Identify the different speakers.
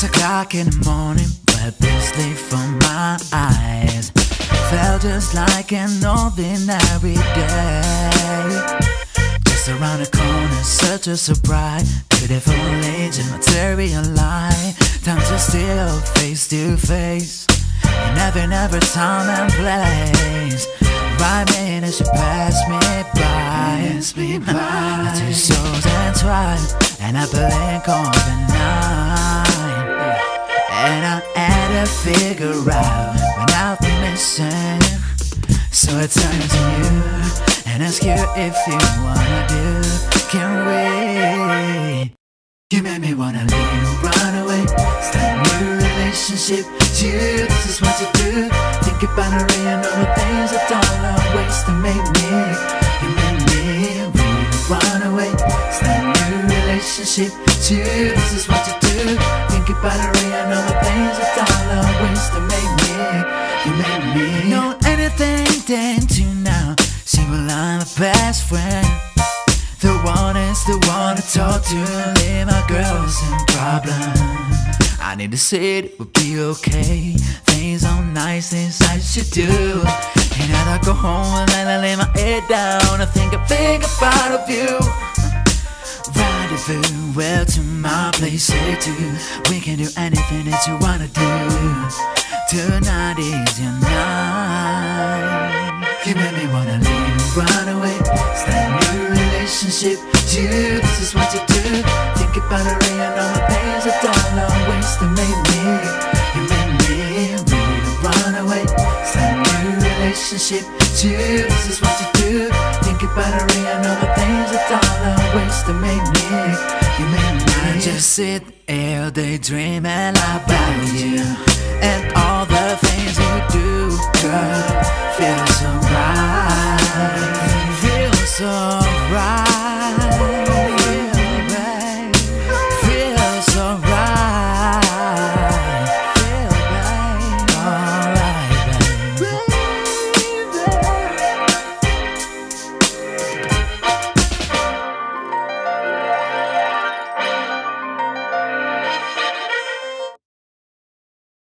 Speaker 1: 6 o'clock in the morning, wet blue sleep from my eyes. Felt just like an ordinary day. Just around the corner, such a surprise. Beautiful age and material lie. Time to steal face to face. In every time and place. Right minute she passed me by. Two souls entwined, and I blink on the night. And I had to figure out without the missing. So I turn to you and ask you if you wanna do. Can we? You made me wanna leave, run away. Start a new relationship. You, this is what you do. Think about her and all the things that don't love waste to make me. You made me really run away. Start a new relationship. You, this is what you do. Think about her and all the things that don't love waste to make me. You made me know anything then to now. See, well, I'm a best friend. The one is the one to talk to. Leave my girls in problems. I need to say it would be okay. Things are nice as I should do. And I go home and I lay my head down. I think about a view. Rendezvous, well, to my place here too. We can do anything that you wanna do. Tonight is your night. You made me wanna leave, run away. Start a new relationship. You, this is what you do. Think about her and all the things that don't always to make me. You made me really run away. Start a new relationship. You, this is what you do. Think about her and all the things that don't always to make me. You made me. I just sit here daydreaming about you and all the things you do, girl. Feels so right. Feels so right.